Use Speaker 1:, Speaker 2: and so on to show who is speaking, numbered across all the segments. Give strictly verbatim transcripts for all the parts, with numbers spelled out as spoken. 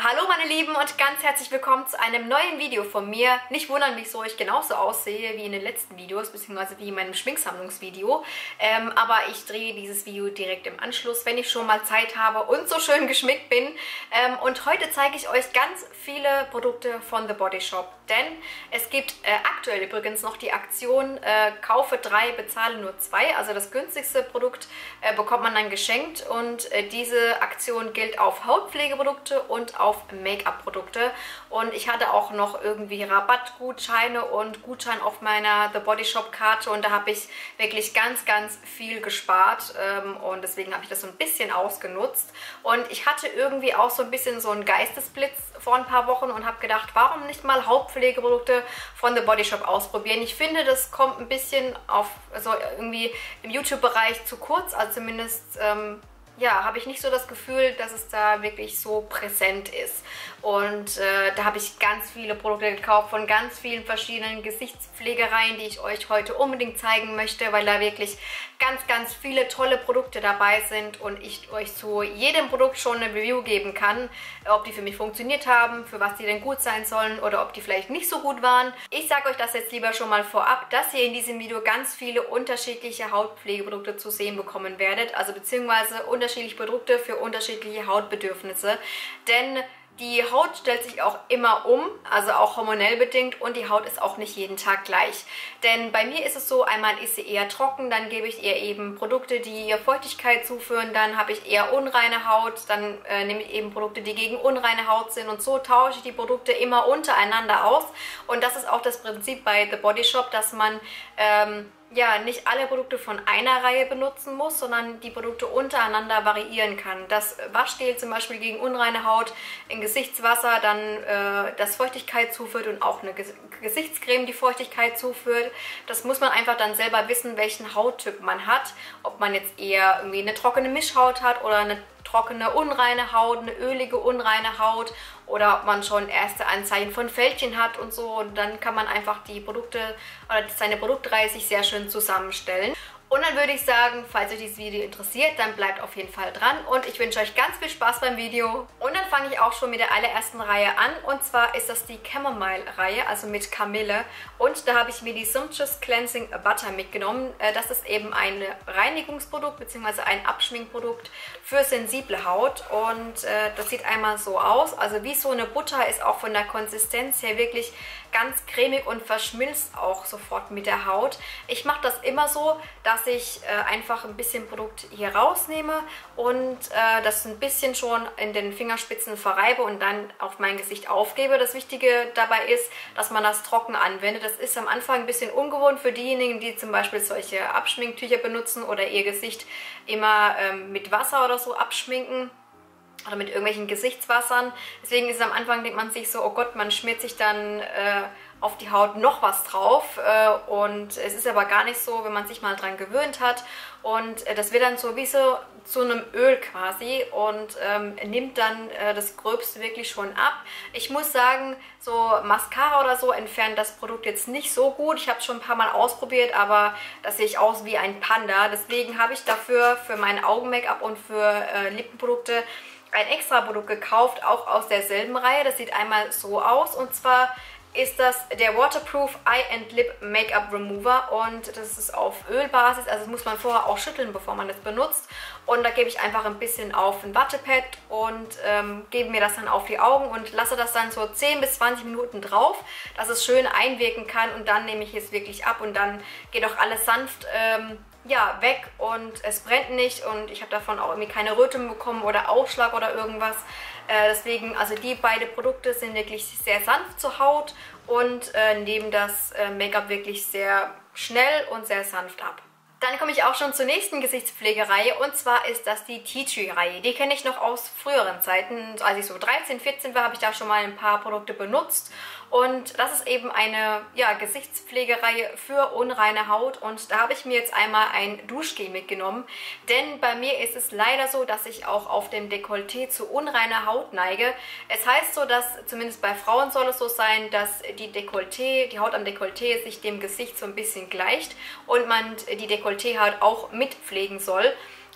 Speaker 1: Hallo meine Lieben und ganz herzlich willkommen zu einem neuen Video von mir. Nicht wundern, wieso ich genauso aussehe wie in den letzten Videos, beziehungsweise wie in meinem Schminksammlungsvideo. Ähm, aber ich drehe dieses Video direkt im Anschluss, wenn ich schon mal Zeit habe und so schön geschminkt bin. Ähm, und heute zeige ich euch ganz viele Produkte von The Body Shop. Denn es gibt äh, aktuell übrigens noch die Aktion, äh, kaufe drei, bezahle nur zwei. Also das günstigste Produkt äh, bekommt man dann geschenkt. Und äh, diese Aktion gilt auf Hautpflegeprodukte und auf Make-up-Produkte. Und ich hatte auch noch irgendwie Rabattgutscheine und Gutschein auf meiner The Body Shop Karte. Und da habe ich wirklich ganz, ganz viel gespart. Ähm, und deswegen habe ich das so ein bisschen ausgenutzt. Und ich hatte irgendwie auch so ein bisschen so einen Geistesblitz vor ein paar Wochen und habe gedacht, warum nicht mal Hautpflegeprodukte von The Body Shop ausprobieren. Ich finde, das kommt ein bisschen auf, also irgendwie im YouTube-Bereich zu kurz, also zumindest ähm, ja, habe ich nicht so das Gefühl, dass es da wirklich so präsent ist. Und äh, da habe ich ganz viele Produkte gekauft von ganz vielen verschiedenen Gesichtspflegereien, die ich euch heute unbedingt zeigen möchte, weil da wirklich ganz, ganz viele tolle Produkte dabei sind und ich euch zu jedem Produkt schon eine Review geben kann, ob die für mich funktioniert haben, für was die denn gut sein sollen oder ob die vielleicht nicht so gut waren. Ich sage euch das jetzt lieber schon mal vorab, dass ihr in diesem Video ganz viele unterschiedliche Hautpflegeprodukte zu sehen bekommen werdet, also beziehungsweise unterschiedliche Produkte für unterschiedliche Hautbedürfnisse, denn die Haut stellt sich auch immer um, also auch hormonell bedingt, und die Haut ist auch nicht jeden Tag gleich. Denn bei mir ist es so, einmal ist sie eher trocken, dann gebe ich ihr eben Produkte, die ihr Feuchtigkeit zuführen, dann habe ich eher unreine Haut, dann äh, nehme ich eben Produkte, die gegen unreine Haut sind, und so tausche ich die Produkte immer untereinander aus. Und das ist auch das Prinzip bei The Body Shop, dass man ähm, ja, nicht alle Produkte von einer Reihe benutzen muss, sondern die Produkte untereinander variieren kann. Das Waschgel zum Beispiel gegen unreine Haut in Gesichtswasser, dann äh, das Feuchtigkeit zuführt und auch eine Ges Gesichtscreme, die Feuchtigkeit zuführt. Das muss man einfach dann selber wissen, welchen Hauttyp man hat. Ob man jetzt eher irgendwie eine trockene Mischhaut hat oder eine trockene, unreine Haut, eine ölige, unreine Haut, oder ob man schon erste Anzeichen von Fältchen hat und so. Und dann kann man einfach die Produkte oder seine Produktreihe sich sehr schön zusammenstellen. Und dann würde ich sagen, falls euch dieses Video interessiert, dann bleibt auf jeden Fall dran und ich wünsche euch ganz viel Spaß beim Video. Und dann fange ich auch schon mit der allerersten Reihe an, und zwar ist das die Chamomile-Reihe, also mit Kamille. Und da habe ich mir die Sumptuous Cleansing Butter mitgenommen. Das ist eben ein Reinigungsprodukt bzw. ein Abschminkprodukt für sensible Haut, und äh, das sieht einmal so aus. Also wie so eine Butter, ist auch von der Konsistenz her wirklich ganz cremig und verschmilzt auch sofort mit der Haut. Ich mache das immer so, dass ich äh, einfach ein bisschen Produkt hier rausnehme und äh, das ein bisschen schon in den Fingerspitzen verreibe und dann auf mein Gesicht aufgebe. Das Wichtige dabei ist, dass man das trocken anwendet. Das ist am Anfang ein bisschen ungewohnt für diejenigen, die zum Beispiel solche Abschminktücher benutzen oder ihr Gesicht immer ähm, mit Wasser oder so abschminken oder mit irgendwelchen Gesichtswassern. Deswegen ist es am Anfang, denkt man sich so, oh Gott, man schmiert sich dann äh, auf die Haut noch was drauf, äh, und es ist aber gar nicht so, wenn man sich mal dran gewöhnt hat, und äh, das wird dann so wie so zu einem Öl quasi und ähm, nimmt dann äh, das Gröbste wirklich schon ab. Ich muss sagen, so Mascara oder so entfernt das Produkt jetzt nicht so gut. Ich habe es schon ein paar Mal ausprobiert, aber das sehe ich aus wie ein Panda. Deswegen habe ich dafür für mein Augen-Make-up und für äh, Lippenprodukte ein extra Produkt gekauft, auch aus derselben Reihe. Das sieht einmal so aus, und zwar ist das der Waterproof Eye and Lip Make-up Remover, und das ist auf Ölbasis, also das muss man vorher auch schütteln, bevor man das benutzt. Und da gebe ich einfach ein bisschen auf ein Wattepad und ähm, gebe mir das dann auf die Augen und lasse das dann so zehn bis zwanzig Minuten drauf, dass es schön einwirken kann, und dann nehme ich es wirklich ab und dann geht auch alles sanft ähm, ja, weg und es brennt nicht, und ich habe davon auch irgendwie keine Rötung bekommen oder Ausschlag oder irgendwas. Äh, deswegen, also die beiden Produkte sind wirklich sehr sanft zur Haut und äh, nehmen das äh, Make-up wirklich sehr schnell und sehr sanft ab. Dann komme ich auch schon zur nächsten Gesichtspflegereihe, und zwar ist das die Tea Tree Reihe. Die kenne ich noch aus früheren Zeiten. Als ich so dreizehn, vierzehn war, habe ich da schon mal ein paar Produkte benutzt. Und das ist eben eine ja, Gesichtspflegereihe für unreine Haut, und da habe ich mir jetzt einmal ein Duschgel mitgenommen. Denn bei mir ist es leider so, dass ich auch auf dem Dekolleté zu unreiner Haut neige. Es heißt so, dass zumindest bei Frauen soll es so sein, dass die Dekolleté, die Haut am Dekolleté sich dem Gesicht so ein bisschen gleicht und man die Dekolletéhaut auch mitpflegen soll.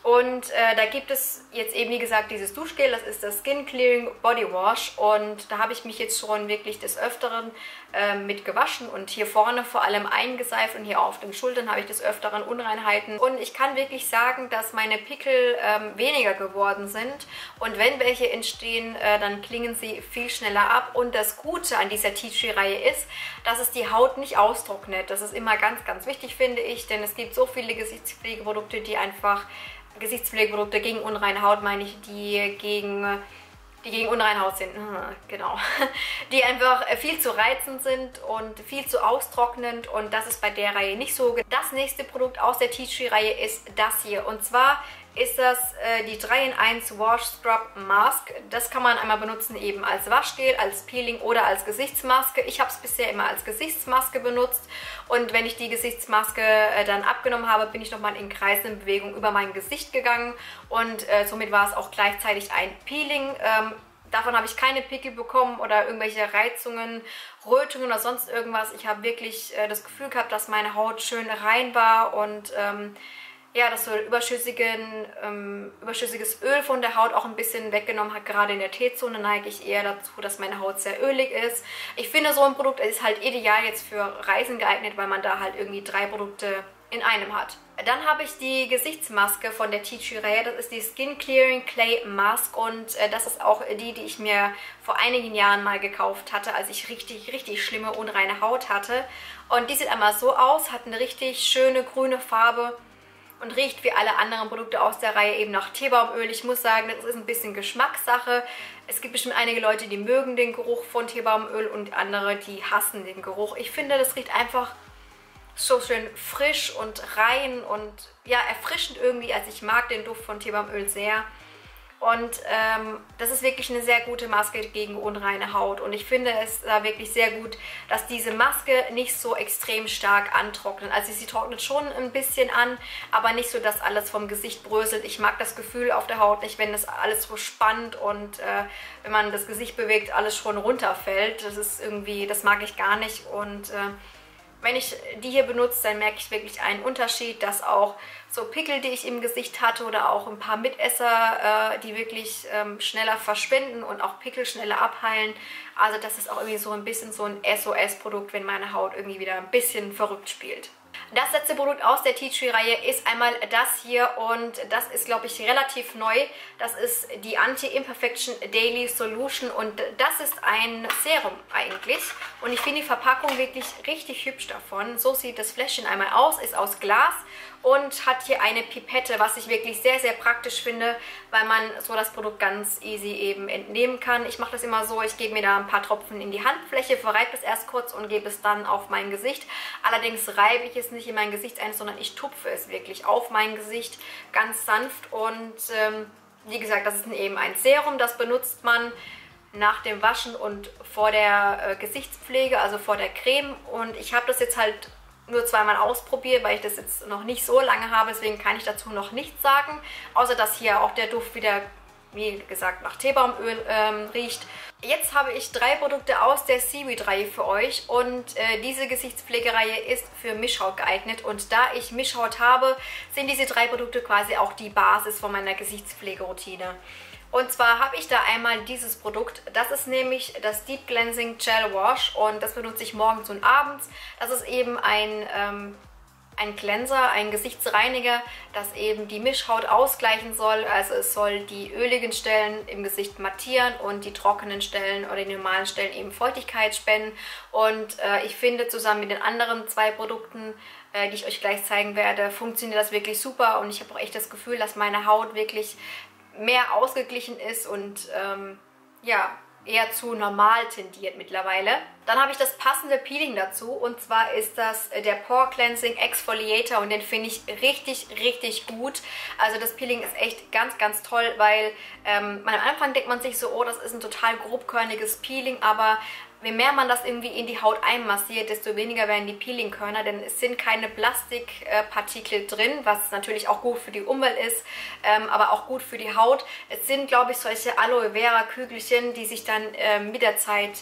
Speaker 1: Und äh, da gibt es jetzt eben, wie gesagt, dieses Duschgel, das ist das Skin Clearing Body Wash. Und da habe ich mich jetzt schon wirklich des Öfteren äh, mit gewaschen und hier vorne vor allem eingeseift und hier auf den Schultern habe ich des Öfteren Unreinheiten. Und ich kann wirklich sagen, dass meine Pickel ähm, weniger geworden sind. Und wenn welche entstehen, äh, dann klingen sie viel schneller ab. Und das Gute an dieser Tea Tree Reihe ist, dass es die Haut nicht austrocknet. Das ist immer ganz, ganz wichtig, finde ich, denn es gibt so viele Gesichtspflegeprodukte, die einfach Gesichtspflegeprodukte gegen unreine Haut, meine ich, die gegen, die gegen unreine Haut sind, genau, die einfach viel zu reizend sind und viel zu austrocknend und das ist bei der Reihe nicht so. Das nächste Produkt aus der Tea Tree Reihe ist das hier und zwar ist das äh, die drei in eins Wash Scrub Mask. Das kann man einmal benutzen eben als Waschgel, als Peeling oder als Gesichtsmaske. Ich habe es bisher immer als Gesichtsmaske benutzt und wenn ich die Gesichtsmaske äh, dann abgenommen habe, bin ich nochmal in kreisenden Bewegungen über mein Gesicht gegangen und äh, somit war es auch gleichzeitig ein Peeling. Ähm, davon habe ich keine Pickel bekommen oder irgendwelche Reizungen, Rötungen oder sonst irgendwas. Ich habe wirklich äh, das Gefühl gehabt, dass meine Haut schön rein war und ähm, ja, dass so überschüssigen, ähm, überschüssiges Öl von der Haut auch ein bisschen weggenommen hat. Gerade in der T-Zone neige ich eher dazu, dass meine Haut sehr ölig ist. Ich finde, so ein Produkt ist halt ideal jetzt für Reisen geeignet, weil man da halt irgendwie drei Produkte in einem hat. Dann habe ich die Gesichtsmaske von der Tea Tree Reihe. Das ist die Skin Clearing Clay Mask und äh, das ist auch die, die ich mir vor einigen Jahren mal gekauft hatte, als ich richtig, richtig schlimme, unreine Haut hatte. Und die sieht einmal so aus, hat eine richtig schöne grüne Farbe und riecht wie alle anderen Produkte aus der Reihe eben nach Teebaumöl. Ich muss sagen, das ist ein bisschen Geschmackssache. Es gibt bestimmt einige Leute, die mögen den Geruch von Teebaumöl und andere, die hassen den Geruch. Ich finde, das riecht einfach so schön frisch und rein und ja, erfrischend irgendwie. Also ich mag den Duft von Teebaumöl sehr. Und ähm, das ist wirklich eine sehr gute Maske gegen unreine Haut. Und ich finde es da wirklich sehr gut, dass diese Maske nicht so extrem stark antrocknet. Also sie trocknet schon ein bisschen an, aber nicht so, dass alles vom Gesicht bröselt. Ich mag das Gefühl auf der Haut nicht, wenn das alles so spannt und äh, wenn man das Gesicht bewegt, alles schon runterfällt. Das ist irgendwie, das mag ich gar nicht. Und äh, wenn ich die hier benutze, dann merke ich wirklich einen Unterschied, dass auch so Pickel, die ich im Gesicht hatte oder auch ein paar Mitesser, äh, die wirklich ähm, schneller verschwinden und auch Pickel schneller abheilen. Also das ist auch irgendwie so ein bisschen so ein S O S-Produkt, wenn meine Haut irgendwie wieder ein bisschen verrückt spielt. Das letzte Produkt aus der Tea Tree Reihe ist einmal das hier und das ist, glaube ich, relativ neu. Das ist die Anti-Imperfection Daily Solution und das ist ein Serum eigentlich. Und ich finde die Verpackung wirklich richtig hübsch davon. So sieht das Fläschchen einmal aus, ist aus Glas und hat hier eine Pipette, was ich wirklich sehr, sehr praktisch finde, weil man so das Produkt ganz easy eben entnehmen kann. Ich mache das immer so, ich gebe mir da ein paar Tropfen in die Handfläche, verreibe es erst kurz und gebe es dann auf mein Gesicht. Allerdings reibe ich es nicht in mein Gesicht ein, sondern ich tupfe es wirklich auf mein Gesicht ganz sanft und ähm, wie gesagt, das ist eben ein Serum, das benutzt man nach dem Waschen und vor der äh, Gesichtspflege, also vor der Creme und ich habe das jetzt halt nur zweimal ausprobiert, weil ich das jetzt noch nicht so lange habe, deswegen kann ich dazu noch nichts sagen, außer dass hier auch der Duft wieder, wie gesagt, nach Teebaumöl ähm, riecht. Jetzt habe ich drei Produkte aus der Seaweed-Reihe für euch und äh, diese Gesichtspflegereihe ist für Mischhaut geeignet und da ich Mischhaut habe, sind diese drei Produkte quasi auch die Basis von meiner Gesichtspflegeroutine. Und zwar habe ich da einmal dieses Produkt, das ist nämlich das Deep Cleansing Gel Wash und das benutze ich morgens und abends. Das ist eben ein, ähm, ein Cleanser, ein Gesichtsreiniger, das eben die Mischhaut ausgleichen soll. Also es soll die öligen Stellen im Gesicht mattieren und die trockenen Stellen oder die normalen Stellen eben Feuchtigkeit spenden. Und äh, ich finde, zusammen mit den anderen zwei Produkten, äh, die ich euch gleich zeigen werde, funktioniert das wirklich super und ich habe auch echt das Gefühl, dass meine Haut wirklich mehr ausgeglichen ist und ähm, ja, eher zu normal tendiert mittlerweile. Dann habe ich das passende Peeling dazu und zwar ist das der Pore Cleansing Exfoliator und den finde ich richtig, richtig gut. Also das Peeling ist echt ganz, ganz toll, weil ähm, am Anfang denkt man sich so, oh, das ist ein total grobkörniges Peeling, aber je mehr man das irgendwie in die Haut einmassiert, desto weniger werden die Peelingkörner, denn es sind keine Plastikpartikel drin, was natürlich auch gut für die Umwelt ist, ähm, aber auch gut für die Haut. Es sind, glaube ich, solche Aloe Vera Kügelchen, die sich dann äh, mit der Zeit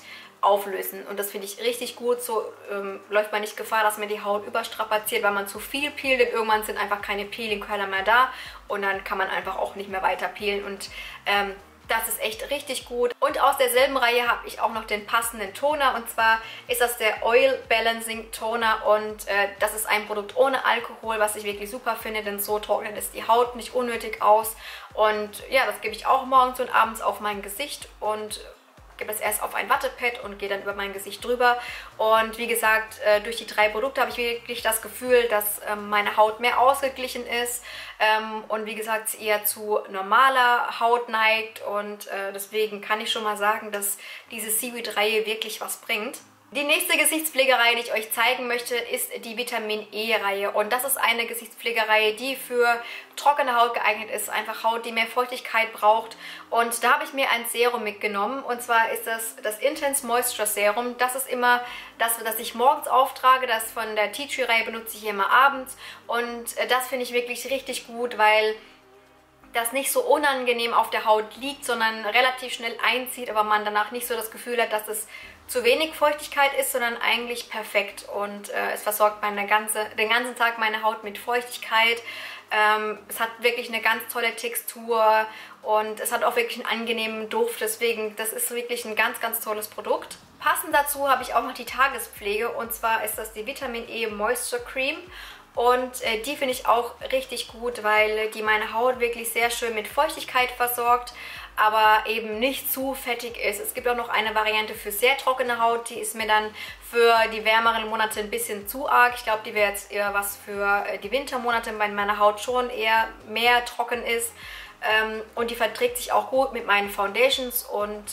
Speaker 1: auflösen. Und das finde ich richtig gut. So ähm, läuft man nicht Gefahr, dass man die Haut überstrapaziert, weil man zu viel peelt. Denn irgendwann sind einfach keine Peeling-Curler mehr da und dann kann man einfach auch nicht mehr weiter peelen. Und ähm, das ist echt richtig gut. Und aus derselben Reihe habe ich auch noch den passenden Toner. Und zwar ist das der Oil Balancing Toner. Und äh, das ist ein Produkt ohne Alkohol, was ich wirklich super finde. Denn so trocknet es die Haut nicht unnötig aus. Und ja, das gebe ich auch morgens und abends auf mein Gesicht. Und gebe es erst auf ein Wattepad und gehe dann über mein Gesicht drüber. Und wie gesagt, äh, durch die drei Produkte habe ich wirklich das Gefühl, dass ähm, meine Haut mehr ausgeglichen ist ähm, und wie gesagt, sie eher zu normaler Haut neigt. Und äh, deswegen kann ich schon mal sagen, dass diese Seaweed-Reihe wirklich was bringt. Die nächste Gesichtspflegereihe, die ich euch zeigen möchte, ist die Vitamin E-Reihe. Und das ist eine Gesichtspflegereihe, die für trockene Haut geeignet ist. Einfach Haut, die mehr Feuchtigkeit braucht. Und da habe ich mir ein Serum mitgenommen. Und zwar ist das das Intense Moisture Serum. Das ist immer das, das ich morgens auftrage. Das von der Tea Tree Reihe benutze ich immer abends. Und das finde ich wirklich richtig gut, weil das nicht so unangenehm auf der Haut liegt, sondern relativ schnell einzieht, aber man danach nicht so das Gefühl hat, dass es zu wenig Feuchtigkeit ist, sondern eigentlich perfekt. Und äh, es versorgt meine ganze, den ganzen Tag meine Haut mit Feuchtigkeit. Ähm, es hat wirklich eine ganz tolle Textur und es hat auch wirklich einen angenehmen Duft. Deswegen, das ist wirklich ein ganz, ganz tolles Produkt. Passend dazu habe ich auch noch die Tagespflege, und zwar ist das die Vitamin E Moisture Cream. Und äh, die finde ich auch richtig gut, weil die meine Haut wirklich sehr schön mit Feuchtigkeit versorgt, aber eben nicht zu fettig ist. Es gibt auch noch eine Variante für sehr trockene Haut, die ist mir dann für die wärmeren Monate ein bisschen zu arg. Ich glaube, die wäre jetzt eher was für die Wintermonate, weil meine Haut schon eher mehr trocken ist. Ähm, und die verträgt sich auch gut mit meinen Foundations und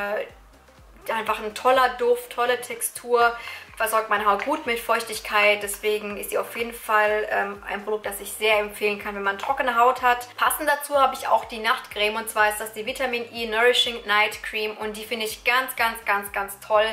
Speaker 1: äh, einfach ein toller Duft, tolle Textur. Versorgt meine Haut gut mit Feuchtigkeit, deswegen ist sie auf jeden Fall ähm, ein Produkt, das ich sehr empfehlen kann, wenn man trockene Haut hat. Passend dazu habe ich auch die Nachtcreme, und zwar ist das die Vitamin E Nourishing Night Cream, und die finde ich ganz, ganz, ganz, ganz toll,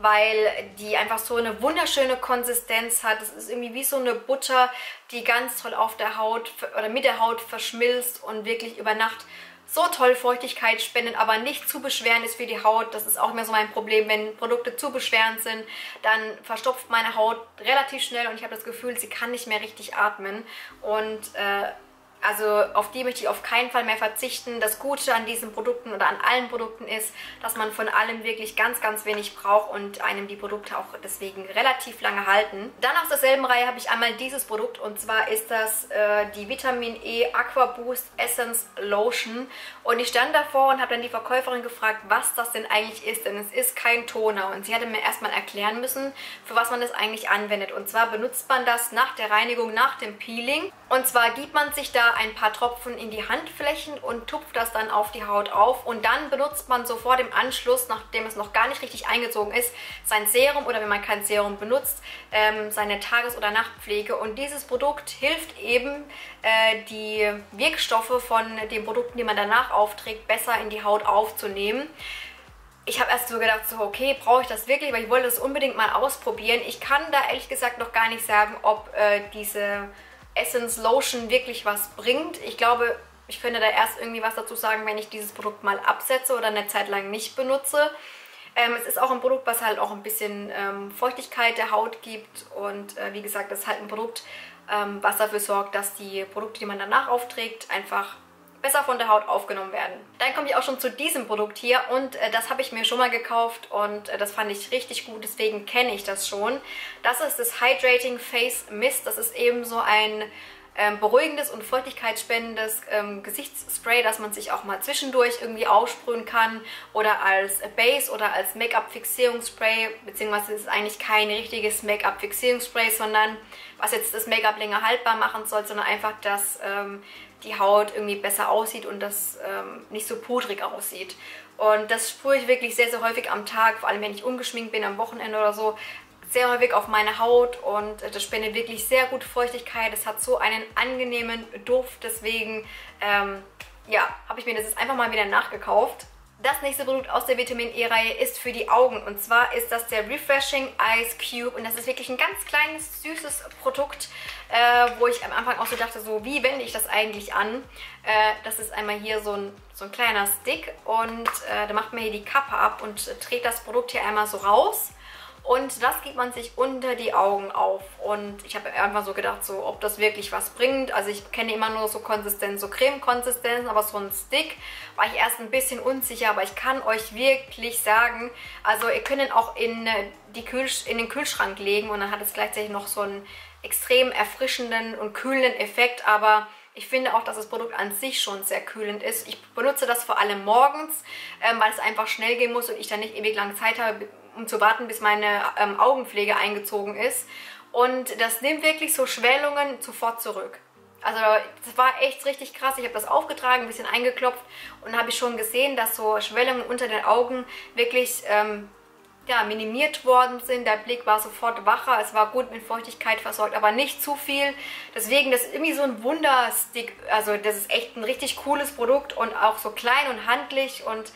Speaker 1: weil die einfach so eine wunderschöne Konsistenz hat. Das ist irgendwie wie so eine Butter, die ganz toll auf der Haut oder mit der Haut verschmilzt und wirklich über Nacht so toll Feuchtigkeit spendet, aber nicht zu beschwerend ist für die Haut. Das ist auch immer so mein Problem, wenn Produkte zu beschwerend sind, dann verstopft meine Haut relativ schnell und ich habe das Gefühl, sie kann nicht mehr richtig atmen. Und äh, also auf die möchte ich auf keinen Fall mehr verzichten. Das Gute an diesen Produkten oder an allen Produkten ist, dass man von allem wirklich ganz, ganz wenig braucht und einem die Produkte auch deswegen relativ lange halten. Dann aus derselben Reihe habe ich einmal dieses Produkt, und zwar ist das äh, die Vitamin E Aqua Boost Essence Lotion. Und ich stand davor und habe dann die Verkäuferin gefragt, was das denn eigentlich ist, denn es ist kein Toner. Und sie hatte mir erstmal erklären müssen, für was man das eigentlich anwendet. Und zwar benutzt man das nach der Reinigung, nach dem Peeling. Und zwar gibt man sich da ein paar Tropfen in die Handflächen und tupft das dann auf die Haut auf, und dann benutzt man sofort im Anschluss, nachdem es noch gar nicht richtig eingezogen ist, sein Serum, oder wenn man kein Serum benutzt, ähm, seine Tages- oder Nachtpflege. Und dieses Produkt hilft eben, äh, die Wirkstoffe von den Produkten, die man danach aufträgt, besser in die Haut aufzunehmen. Ich habe erst so gedacht, so okay, brauche ich das wirklich, weil ich wollte das unbedingt mal ausprobieren. Ich kann da ehrlich gesagt noch gar nicht sagen, ob äh, diese Essence Lotion wirklich was bringt. Ich glaube, ich könnte da erst irgendwie was dazu sagen, wenn ich dieses Produkt mal absetze oder eine Zeit lang nicht benutze. Ähm, es ist auch ein Produkt, was halt auch ein bisschen ähm, Feuchtigkeit der Haut gibt, und äh, wie gesagt, das ist halt ein Produkt, ähm, was dafür sorgt, dass die Produkte, die man danach aufträgt, einfach besser von der Haut aufgenommen werden. Dann komme ich auch schon zu diesem Produkt hier, und äh, das habe ich mir schon mal gekauft und äh, das fand ich richtig gut, deswegen kenne ich das schon. Das ist das Hydrating Face Mist. Das ist eben so ein ähm, beruhigendes und feuchtigkeitsspendendes ähm, Gesichtsspray, das man sich auch mal zwischendurch irgendwie aufsprühen kann oder als Base oder als Make-up-Fixierungsspray, beziehungsweise es ist eigentlich kein richtiges Make-up-Fixierungsspray, sondern was jetzt das Make-up länger haltbar machen soll, sondern einfach, dass ähm, die Haut irgendwie besser aussieht und das ähm, nicht so pudrig aussieht. Und das sprühe ich wirklich sehr, sehr häufig am Tag, vor allem wenn ich ungeschminkt bin, am Wochenende oder so, sehr häufig auf meine Haut, und das spendet wirklich sehr gut Feuchtigkeit. Es hat so einen angenehmen Duft, deswegen ähm, ja, habe ich mir das jetzt einfach mal wieder nachgekauft. Das nächste Produkt aus der Vitamin E-Reihe ist für die Augen und zwar ist das der Refreshing Eyes Cube und das ist wirklich ein ganz kleines, süßes Produkt, äh, wo ich am Anfang auch so dachte, so wie wende ich das eigentlich an? Äh, das ist einmal hier so ein, so ein kleiner Stick und äh, da macht man hier die Kappe ab und äh, dreht das Produkt hier einmal so raus. Und das gibt man sich unter die Augen auf. Und ich habe einfach so gedacht, so, ob das wirklich was bringt. Also ich kenne immer nur so Konsistenz, so Creme-Konsistenz, aber so ein Stick war ich erst ein bisschen unsicher. Aber ich kann euch wirklich sagen, also ihr könnt ihn auch in, die Kühl in den Kühlschrank legen und dann hat es gleichzeitig noch so einen extrem erfrischenden und kühlenden Effekt. Aber ich finde auch, dass das Produkt an sich schon sehr kühlend ist. Ich benutze das vor allem morgens, ähm, weil es einfach schnell gehen muss und ich dann nicht ewig lange Zeit habe, um zu warten, bis meine ähm, Augenpflege eingezogen ist. Und das nimmt wirklich so Schwellungen sofort zurück. Also das war echt richtig krass. Ich habe das aufgetragen, ein bisschen eingeklopft und habe ich schon gesehen, dass so Schwellungen unter den Augen wirklich ähm, ja, minimiert worden sind. Der Blick war sofort wacher. Es war gut mit Feuchtigkeit versorgt, aber nicht zu viel. Deswegen, das ist irgendwie so ein Wunderstick. Also das ist echt ein richtig cooles Produkt und auch so klein und handlich und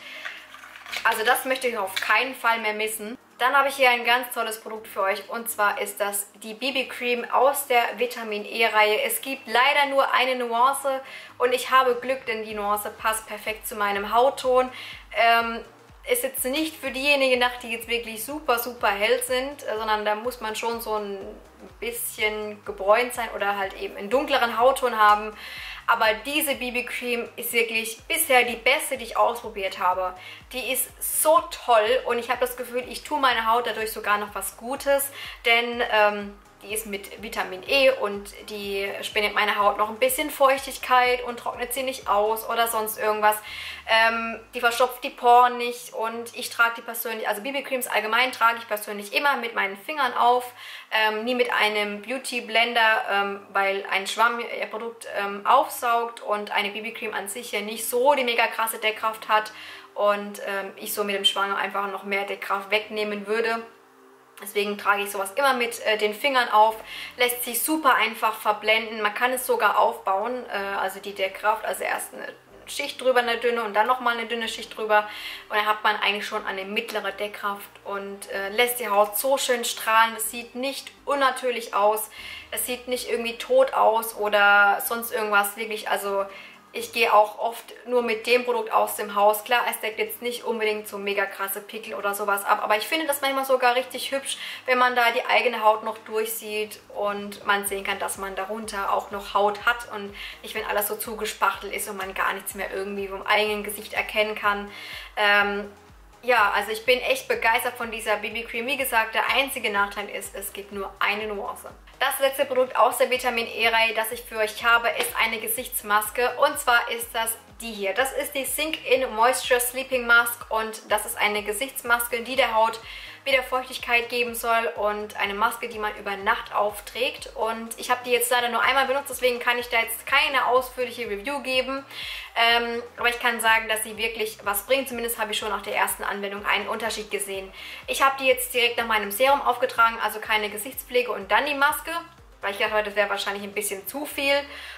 Speaker 1: also das möchte ich auf keinen Fall mehr missen. Dann habe ich hier ein ganz tolles Produkt für euch und zwar ist das die B B Cream aus der Vitamin E-Reihe. Es gibt leider nur eine Nuance und ich habe Glück, denn die Nuance passt perfekt zu meinem Hautton. Ähm, ist jetzt nicht für diejenigen gedacht, die jetzt wirklich super, super hell sind, sondern da muss man schon so ein bisschen gebräunt sein oder halt eben einen dunkleren Hautton haben. Aber diese B B Cream ist wirklich bisher die beste, die ich ausprobiert habe. Die ist so toll und ich habe das Gefühl, ich tue meiner Haut dadurch sogar noch was Gutes, denn ähm, die ist mit Vitamin E und die spendet meiner Haut noch ein bisschen Feuchtigkeit und trocknet sie nicht aus oder sonst irgendwas. Ähm, die verstopft die Poren nicht und ich trage die persönlich, also B B Creams allgemein trage ich persönlich immer mit meinen Fingern auf, ähm, nie mit einem Beauty Blender, ähm, weil ein Schwamm ihr Produkt ähm, aufsaugt und eine B B Cream an sich ja nicht so die mega krasse Deckkraft hat und ähm, ich so mit dem Schwamm einfach noch mehr Deckkraft wegnehmen würde. Deswegen trage ich sowas immer mit äh, den Fingern auf, lässt sich super einfach verblenden, man kann es sogar aufbauen, äh, also die Deckkraft, also erst eine Schicht drüber, eine dünne und dann nochmal eine dünne Schicht drüber und dann hat man eigentlich schon eine mittlere Deckkraft und äh, lässt die Haut so schön strahlen, das sieht nicht unnatürlich aus, es sieht nicht irgendwie tot aus oder sonst irgendwas, wirklich, also ich gehe auch oft nur mit dem Produkt aus dem Haus. Klar, es deckt jetzt nicht unbedingt so mega krasse Pickel oder sowas ab, aber ich finde das manchmal sogar richtig hübsch, wenn man da die eigene Haut noch durchsieht und man sehen kann, dass man darunter auch noch Haut hat und nicht, wenn alles so zugespachtelt ist und man gar nichts mehr irgendwie vom eigenen Gesicht erkennen kann. Ähm, ja, also ich bin echt begeistert von dieser B B Cream. Wie gesagt, der einzige Nachteil ist, es gibt nur eine Nuance. Das letzte Produkt aus der Vitamin E-Reihe, das ich für euch habe, ist eine Gesichtsmaske. Und zwar ist das die hier. Das ist die Sink-In Moisture Sleeping Mask und das ist eine Gesichtsmaske, die der Haut wieder Feuchtigkeit geben soll und eine Maske, die man über Nacht aufträgt. Und ich habe die jetzt leider nur einmal benutzt, deswegen kann ich da jetzt keine ausführliche Review geben. Ähm, aber ich kann sagen, dass sie wirklich was bringt. Zumindest habe ich schon nach der ersten Anwendung einen Unterschied gesehen. Ich habe die jetzt direkt nach meinem Serum aufgetragen, also keine Gesichtspflege und dann die Maske, weil ich dachte, das wäre wahrscheinlich ein bisschen zu viel.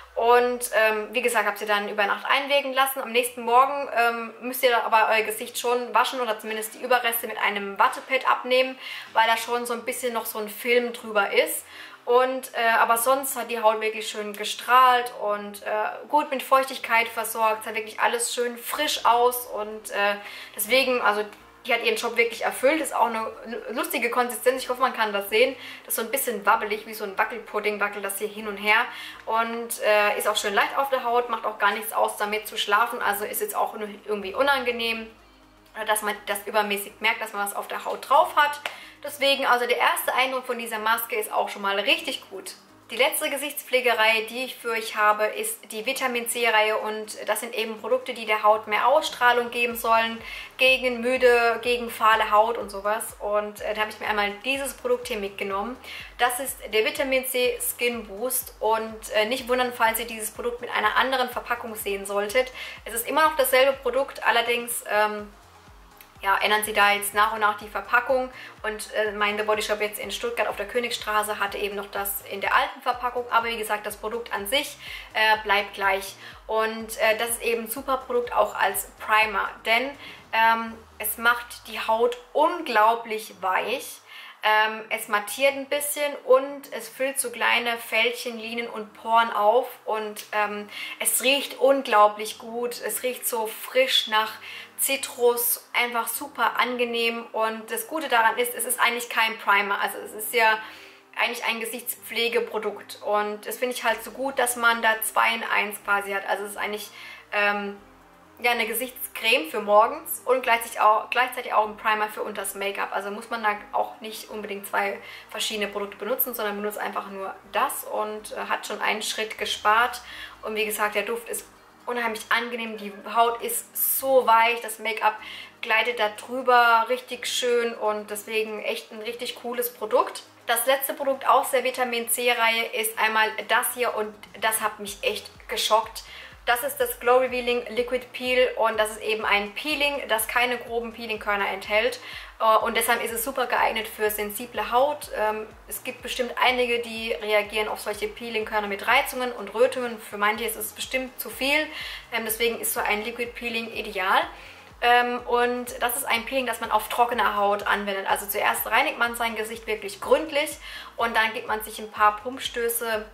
Speaker 1: Und ähm, wie gesagt, habe sie dann über Nacht einwirken lassen. Am nächsten Morgen ähm, müsst ihr aber euer Gesicht schon waschen oder zumindest die Überreste mit einem Wattepad abnehmen, weil da schon so ein bisschen noch so ein Film drüber ist. Und, äh, aber sonst hat die Haut wirklich schön gestrahlt und äh, gut mit Feuchtigkeit versorgt. Es sah wirklich alles schön frisch aus und äh, deswegen, also die hat ihren Job wirklich erfüllt. Ist auch eine lustige Konsistenz. Ich hoffe, man kann das sehen. Das ist so ein bisschen wabbelig, wie so ein Wackelpudding, wackelt das hier hin und her. Und äh, ist auch schön leicht auf der Haut, macht auch gar nichts aus, damit zu schlafen. Also ist jetzt auch irgendwie unangenehm, dass man das übermäßig merkt, dass man was auf der Haut drauf hat. Deswegen, also der erste Eindruck von dieser Maske ist auch schon mal richtig gut. Die letzte Gesichtspflegereihe, die ich für euch habe, ist die Vitamin C-Reihe und das sind eben Produkte, die der Haut mehr Ausstrahlung geben sollen, gegen müde, gegen fahle Haut und sowas. Und äh, da habe ich mir einmal dieses Produkt hier mitgenommen. Das ist der Vitamin C Skin Boost und äh, nicht wundern, falls ihr dieses Produkt mit einer anderen Verpackung sehen solltet. Es ist immer noch dasselbe Produkt, allerdings ähm, ja, ändern sie da jetzt nach und nach die Verpackung und äh, mein The Body Shop jetzt in Stuttgart auf der Königstraße hatte eben noch das in der alten Verpackung, aber wie gesagt, das Produkt an sich äh, bleibt gleich und äh, das ist eben ein super Produkt auch als Primer, denn ähm, es macht die Haut unglaublich weich. Ähm, es mattiert ein bisschen und es füllt so kleine Fältchen, Linien und Poren auf und ähm, es riecht unglaublich gut. Es riecht so frisch nach Zitrus, einfach super angenehm und das Gute daran ist, es ist eigentlich kein Primer, also es ist ja eigentlich ein Gesichtspflegeprodukt und das finde ich halt so gut, dass man da zwei in eins quasi hat. Also es ist eigentlich ähm, ja, eine Gesichtscreme für morgens und gleichzeitig auch, gleichzeitig auch ein Primer für unters Make-up. Also muss man da auch nicht unbedingt zwei verschiedene Produkte benutzen, sondern benutzt einfach nur das und äh, hat schon einen Schritt gespart. Und wie gesagt, der Duft ist unheimlich angenehm, die Haut ist so weich, das Make-up gleitet da drüber richtig schön und deswegen echt ein richtig cooles Produkt. Das letzte Produkt aus der Vitamin C-Reihe ist einmal das hier und das hat mich echt geschockt. Das ist das Glow Revealing Liquid Peel und das ist eben ein Peeling, das keine groben Peelingkörner enthält und deshalb ist es super geeignet für sensible Haut. Es gibt bestimmt einige, die reagieren auf solche Peelingkörner mit Reizungen und Rötungen. Für manche ist es bestimmt zu viel, deswegen ist so ein Liquid Peeling ideal. Und das ist ein Peeling, das man auf trockener Haut anwendet. Also zuerst reinigt man sein Gesicht wirklich gründlich und dann gibt man sich ein paar Pumpstöße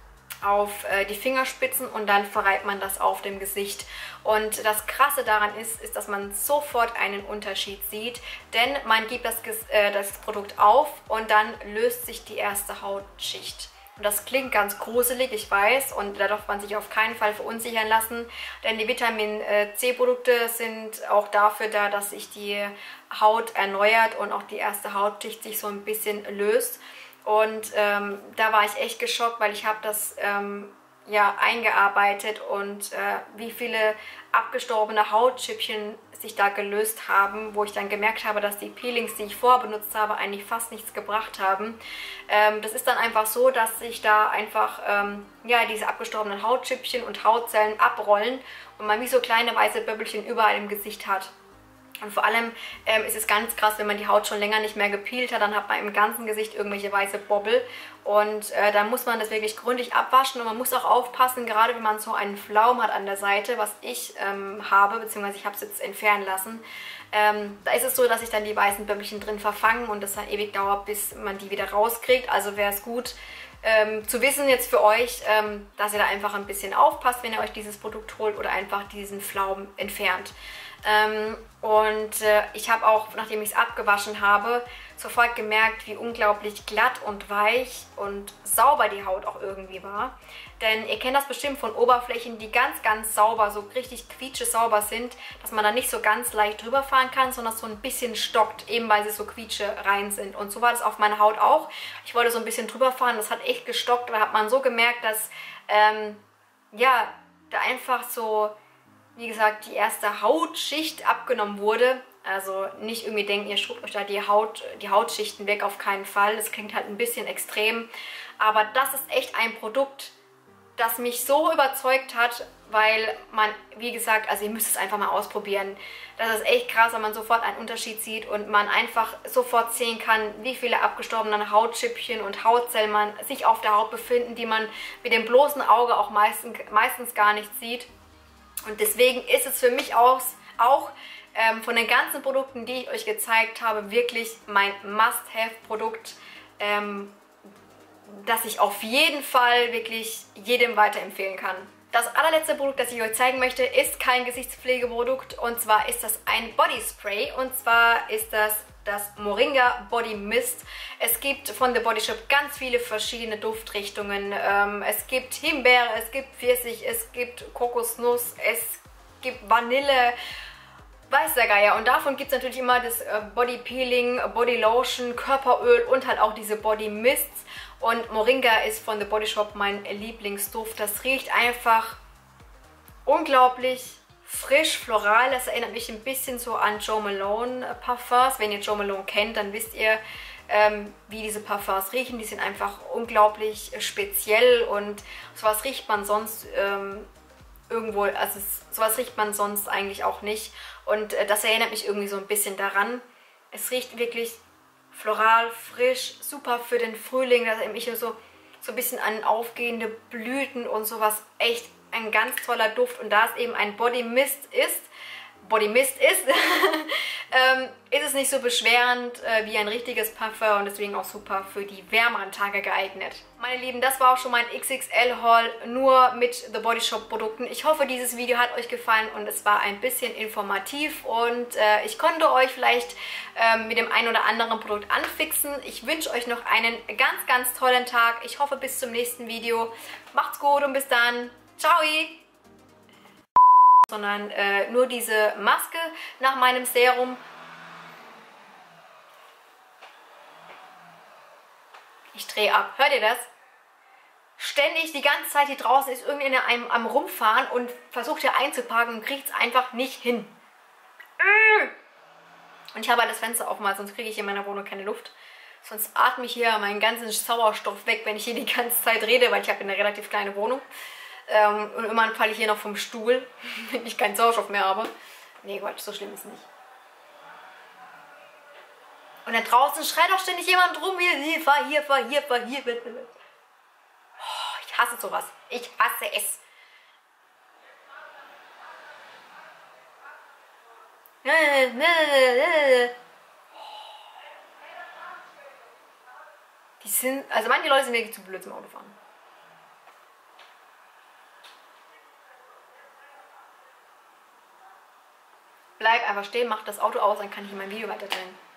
Speaker 1: auf äh, die Fingerspitzen und dann verreibt man das auf dem Gesicht. Und das Krasse daran ist, ist, dass man sofort einen Unterschied sieht, denn man gibt das, äh, das Produkt auf und dann löst sich die erste Hautschicht. Und das klingt ganz gruselig, ich weiß, und da darf man sich auf keinen Fall verunsichern lassen, denn die Vitamin C Produkte sind auch dafür da, dass sich die Haut erneuert und auch die erste Hautschicht sich so ein bisschen löst. Und ähm, da war ich echt geschockt, weil ich habe das ähm, ja eingearbeitet und äh, wie viele abgestorbene Hautschüppchen sich da gelöst haben, wo ich dann gemerkt habe, dass die Peelings, die ich vorher benutzt habe, eigentlich fast nichts gebracht haben. Ähm, das ist dann einfach so, dass sich da einfach ähm, ja, diese abgestorbenen Hautschüppchen und Hautzellen abrollen und man wie so kleine weiße Böbbelchen überall im Gesicht hat. Und vor allem ähm, ist es ganz krass, wenn man die Haut schon länger nicht mehr gepeelt hat, dann hat man im ganzen Gesicht irgendwelche weiße Bobbel. Und äh, dann muss man das wirklich gründlich abwaschen und man muss auch aufpassen, gerade wenn man so einen Flaum hat an der Seite, was ich ähm, habe, beziehungsweise ich habe es jetzt entfernen lassen. Ähm, da ist es so, dass sich dann die weißen Böbbelchen drin verfangen und das dann ewig dauert, bis man die wieder rauskriegt. Also wäre es gut ähm, zu wissen jetzt für euch, ähm, dass ihr da einfach ein bisschen aufpasst, wenn ihr euch dieses Produkt holt oder einfach diesen Flaum entfernt. Ähm, und äh, ich habe auch, nachdem ich es abgewaschen habe, sofort gemerkt, wie unglaublich glatt und weich und sauber die Haut auch irgendwie war. Denn ihr kennt das bestimmt von Oberflächen, die ganz, ganz sauber, so richtig quietschesauber sind, dass man da nicht so ganz leicht drüber fahren kann, sondern so ein bisschen stockt, eben weil sie so quietsche rein sind. Und so war das auf meiner Haut auch. Ich wollte so ein bisschen drüber fahren, das hat echt gestockt, da hat man so gemerkt, dass ähm, ja, da einfach so, wie gesagt, die erste Hautschicht abgenommen wurde. Also nicht irgendwie denken, ihr schrubbt euch da die, Haut, die Hautschichten weg, auf keinen Fall. Das klingt halt ein bisschen extrem. Aber das ist echt ein Produkt, das mich so überzeugt hat, weil man, wie gesagt, also ihr müsst es einfach mal ausprobieren. Das ist echt krass, wenn man sofort einen Unterschied sieht und man einfach sofort sehen kann, wie viele abgestorbene Hautschippchen und Hautzellen man sich auf der Haut befinden, die man mit dem bloßen Auge auch meistens, meistens gar nicht sieht. Und deswegen ist es für mich auch, auch ähm, von den ganzen Produkten, die ich euch gezeigt habe, wirklich mein Must-Have-Produkt, ähm, das ich auf jeden Fall wirklich jedem weiterempfehlen kann. Das allerletzte Produkt, das ich euch zeigen möchte, ist kein Gesichtspflegeprodukt und zwar ist das ein Body Spray und zwar ist das das Moringa Body Mist. Es gibt von The Body Shop ganz viele verschiedene Duftrichtungen. Ähm, es gibt Himbeere, es gibt Pfirsich, es gibt Kokosnuss, es gibt Vanille, weiß der Geier. Und davon gibt es natürlich immer das äh, Body Peeling, Body Lotion, Körperöl und halt auch diese Body Mists. Und Moringa ist von The Body Shop mein Lieblingsduft. Das riecht einfach unglaublich frisch, floral. Das erinnert mich ein bisschen so an Jo Malone Parfums. Wenn ihr Jo Malone kennt, dann wisst ihr, ähm, wie diese Parfums riechen. Die sind einfach unglaublich speziell und sowas riecht man sonst ähm, irgendwo, also es, sowas riecht man sonst eigentlich auch nicht. Und äh, das erinnert mich irgendwie so ein bisschen daran. Es riecht wirklich floral, frisch, super für den Frühling. Da erinnert mich so, so ein bisschen an aufgehende Blüten und sowas. Echt ein ganz toller Duft. Und da es eben ein Body Mist ist, Body Mist ist, ähm, ist es nicht so beschwerend äh, wie ein richtiges Parfum und deswegen auch super für die wärmeren Tage geeignet. Meine Lieben, das war auch schon mein X X L-Haul, nur mit The Body Shop Produkten. Ich hoffe, dieses Video hat euch gefallen und es war ein bisschen informativ und äh, ich konnte euch vielleicht äh, mit dem einen oder anderen Produkt anfixen. Ich wünsche euch noch einen ganz, ganz tollen Tag. Ich hoffe, bis zum nächsten Video. Macht's gut und bis dann. Ciao! Sondern äh, nur diese Maske nach meinem Serum. Ich drehe ab. Hört ihr das? Ständig die ganze Zeit hier draußen ist irgendjemand am, am Rumfahren und versucht hier einzuparken und kriegt es einfach nicht hin. Und ich habe halt das Fenster aufgemacht, sonst kriege ich in meiner Wohnung keine Luft. Sonst atme ich hier meinen ganzen Sauerstoff weg, wenn ich hier die ganze Zeit rede, weil ich habe eine relativ kleine Wohnung. Ähm, und irgendwann falle ich hier noch vom Stuhl, wenn ich keinen Sauerstoff mehr habe. Nee, Gott, so schlimm ist es nicht. Und da draußen schreit auch ständig jemand rum, hier, hier, fahr hier, fahr hier, fahr hier. Oh, ich hasse sowas. Ich hasse es. Die sind, also manche Leute sind wirklich zu blöd zum Autofahren. Bleib einfach stehen, mach das Auto aus, dann kann ich in mein Video weiterdrehen.